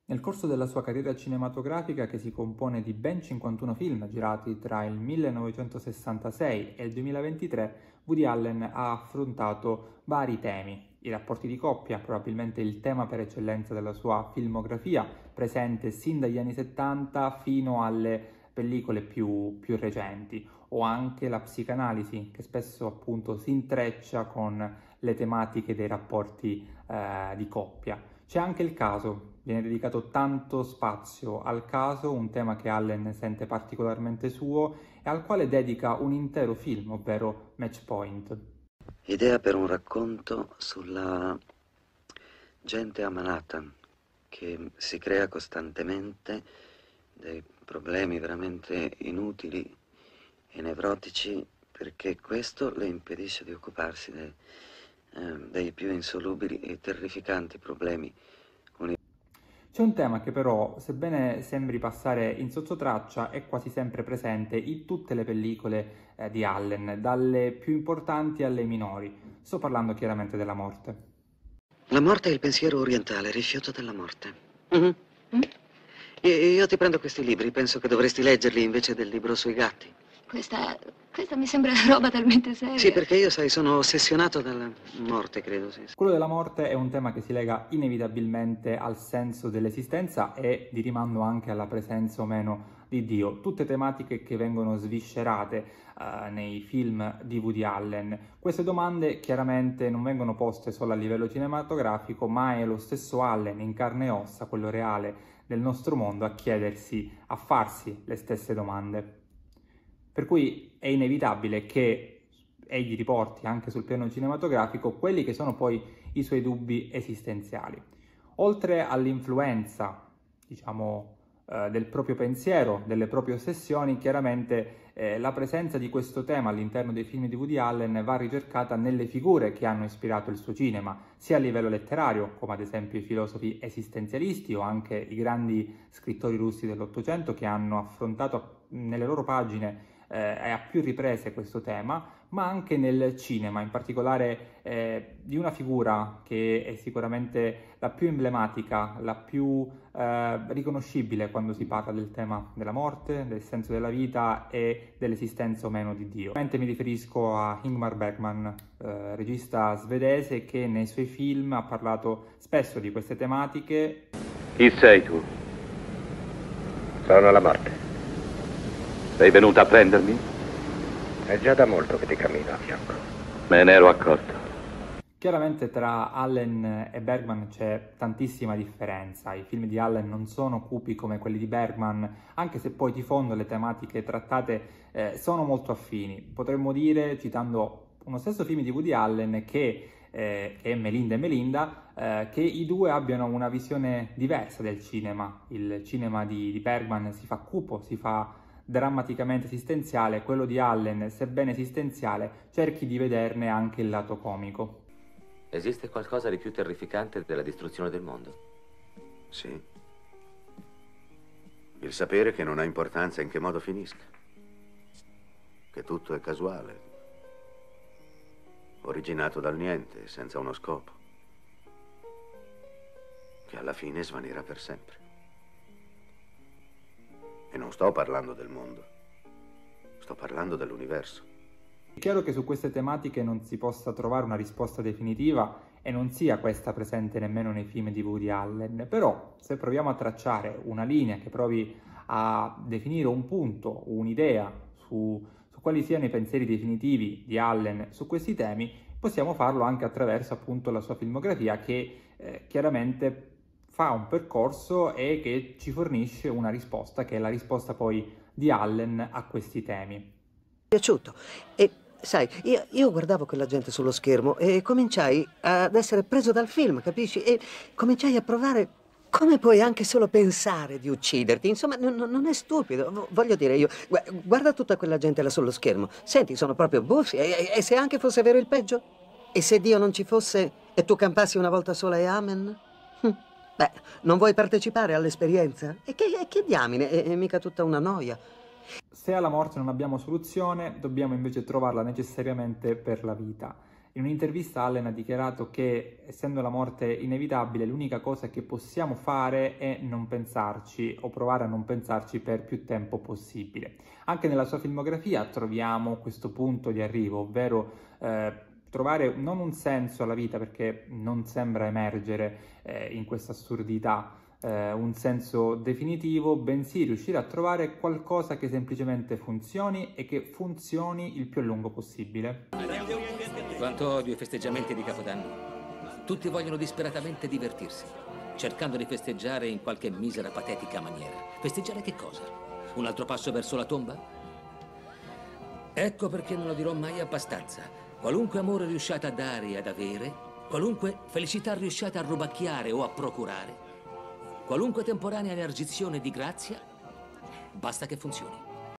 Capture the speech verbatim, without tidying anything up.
Nel corso della sua carriera cinematografica, che si compone di ben cinquantuno film girati tra il millenovecentosessantasei e il duemilaventitré, Woody Allen ha affrontato vari temi. I rapporti di coppia, probabilmente il tema per eccellenza della sua filmografia, presente sin dagli anni settanta fino alle pellicole più, più recenti, o anche la psicanalisi, che spesso appunto si intreccia con le tematiche dei rapporti eh, di coppia. C'è anche il caso, viene dedicato tanto spazio al caso, un tema che Allen sente particolarmente suo e al quale dedica un intero film, ovvero Match Point. Idea per un racconto sulla gente a Manhattan che si crea costantemente dei problemi veramente inutili e nevrotici perché questo le impedisce di occuparsi dei, eh, dei più insolubili e terrificanti problemi. C'è un tema che però, sebbene sembri passare in sottotraccia, è quasi sempre presente in tutte le pellicole eh, di Allen, dalle più importanti alle minori. Sto parlando chiaramente della morte. La morte è il pensiero orientale, rifiuto della morte. Mm-hmm. Mm? Io ti prendo questi libri, penso che dovresti leggerli invece del libro sui gatti. Questa, questa mi sembra roba talmente seria. Sì, perché io, sai, sono ossessionato dalla morte, credo, sì. Quello della morte è un tema che si lega inevitabilmente al senso dell'esistenza e di rimando anche alla presenza o meno di Dio. Tutte tematiche che vengono sviscerate uh, nei film di Woody Allen. Queste domande chiaramente non vengono poste solo a livello cinematografico, ma è lo stesso Allen in carne e ossa, quello reale del nostro mondo, a chiedersi, a farsi le stesse domande. Per cui è inevitabile che egli riporti anche sul piano cinematografico quelli che sono poi i suoi dubbi esistenziali. Oltre all'influenza, diciamo, eh, del proprio pensiero, delle proprie ossessioni, chiaramente eh, la presenza di questo tema all'interno dei film di Woody Allen va ricercata nelle figure che hanno ispirato il suo cinema, sia a livello letterario, come ad esempio i filosofi esistenzialisti o anche i grandi scrittori russi dell'Ottocento che hanno affrontato nelle loro pagine Eh, a più riprese questo tema, ma anche nel cinema, in particolare eh, di una figura che è sicuramente la più emblematica, la più eh, riconoscibile quando si parla del tema della morte, del senso della vita e dell'esistenza o meno di Dio. Ovviamente mi riferisco a Ingmar Bergman, eh, regista svedese che nei suoi film ha parlato spesso di queste tematiche. Chi sei tu? Sono la morte. Sei venuta a prendermi? È già da molto che ti cammino a fianco. Me ne ero accorto. Chiaramente tra Allen e Bergman c'è tantissima differenza. I film di Allen non sono cupi come quelli di Bergman, anche se poi di fondo le tematiche trattate eh, sono molto affini. Potremmo dire, citando uno stesso film di Woody Allen, che, eh, che è Melinda e Melinda, eh, che i due abbiano una visione diversa del cinema. Il cinema di, di Bergman si fa cupo, si fa drammaticamente esistenziale, quello di Allen, sebbene esistenziale, cerchi di vederne anche il lato comico. Esiste qualcosa di più terrificante della distruzione del mondo? Sì. Il sapere che non ha importanza in che modo finisca. Che tutto è casuale. Originato dal niente, senza uno scopo. Che alla fine svanirà per sempre. E non sto parlando del mondo, sto parlando dell'universo. È chiaro che su queste tematiche non si possa trovare una risposta definitiva e non sia questa presente nemmeno nei film di Woody Allen, però se proviamo a tracciare una linea che provi a definire un punto, un'idea su, su quali siano i pensieri definitivi di Allen su questi temi, possiamo farlo anche attraverso appunto la sua filmografia che eh, chiaramente fa un percorso e che ci fornisce una risposta, che è la risposta poi di Allen a questi temi. Mi è piaciuto. E sai, io, io guardavo quella gente sullo schermo e cominciai ad essere preso dal film, capisci? E cominciai a provare come puoi anche solo pensare di ucciderti. Insomma, non, non è stupido. Voglio dire, io guarda tutta quella gente là sullo schermo. Senti, sono proprio buffi. E, e se anche fosse vero il peggio? E se Dio non ci fosse e tu campassi una volta sola e amen? Hm. Beh, non vuoi partecipare all'esperienza? E che, che diamine, è, è mica tutta una noia. Se alla morte non abbiamo soluzione, dobbiamo invece trovarla necessariamente per la vita. In un'intervista Allen ha dichiarato che, essendo la morte inevitabile, l'unica cosa che possiamo fare è non pensarci o provare a non pensarci per più tempo possibile. Anche nella sua filmografia troviamo questo punto di arrivo, ovvero eh, trovare non un senso alla vita, perché non sembra emergere eh, in questa assurdità eh, un senso definitivo, bensì riuscire a trovare qualcosa che semplicemente funzioni e che funzioni il più a lungo possibile. Quanto odio i festeggiamenti di Capodanno. Tutti vogliono disperatamente divertirsi, cercando di festeggiare in qualche misera, patetica maniera. Festeggiare che cosa? Un altro passo verso la tomba? Ecco perché non lo dirò mai abbastanza. Qualunque amore riusciate a dare e ad avere, qualunque felicità riusciate a rubacchiare o a procurare, qualunque temporanea elargizione di grazia, basta che funzioni.